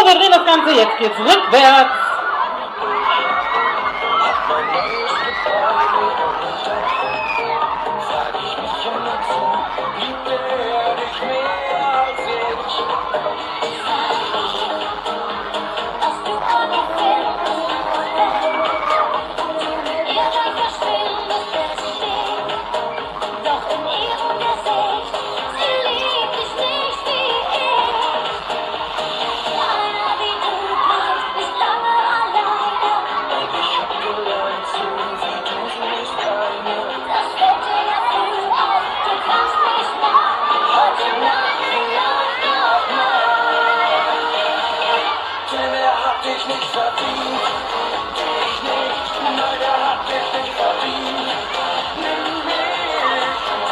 wir drehen das Ganze, jetzt geht's rückwärts. Dich nicht verdient, dich nicht, nein, er hat dich nicht verdient. Nimm mich,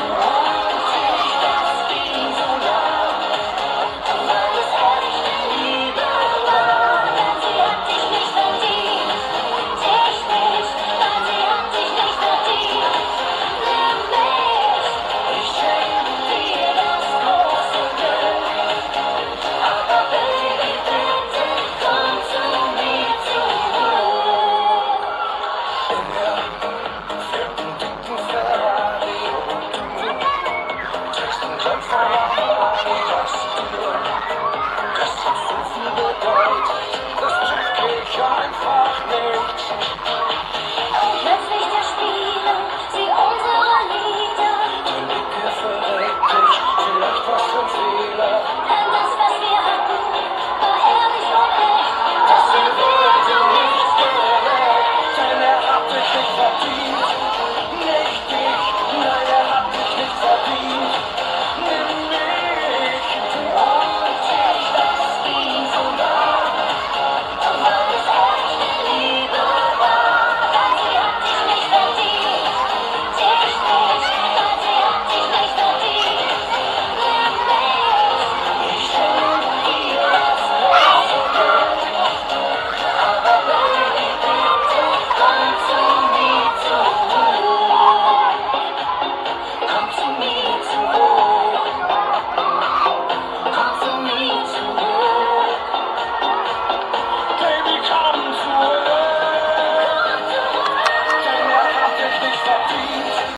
das ging so lang, weil es echte Liebe war. Denn sie hat dich nicht verdient, dich nicht, weil sie hat dich nicht verdient. Nimm mich, ich schenke dir das große Glück, aber Baby, bitte komm zu mir zurück. In der vierten dicken Ferrari, trägst einen Kleid voller